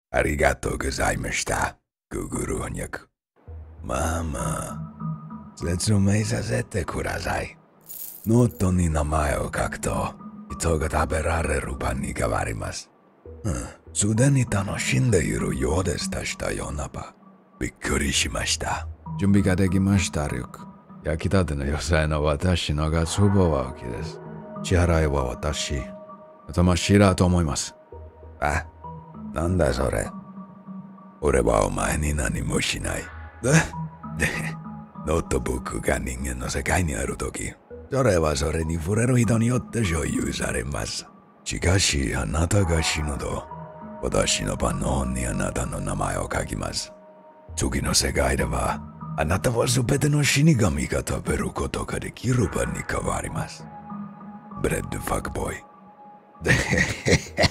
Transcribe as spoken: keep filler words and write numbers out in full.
ありがとうございました。Google 翻訳。まあまあ、説明させてください。ノートに名前を書くと、人が食べられるパンに変わります。うん、すでに楽しんでいるようでしたようなパ。びっくりしました。準備ができました、リュック。焼きたての野菜の私のがつぼは大きいです。支払いは私。頭しらと思います。あ、なんだそれ。俺はお前に何もしない。で、で、ノートブックが人間の世界にあるとき、それはそれに触れる人によって所有されます。しかし、あなたが死ぬと、私のパンの本にあなたの名前を書きます。次の世界では、あなたはすべての死神が食べることができるパンに変わります。ブレッドファックボーイ。でへへへ。